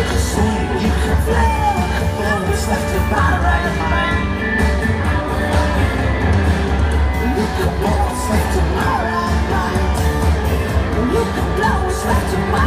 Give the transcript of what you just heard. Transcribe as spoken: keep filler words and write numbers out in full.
can swing, you can flail, blow what's left of my right mind. You can blow what's left of my right mind. You can blow what's left of my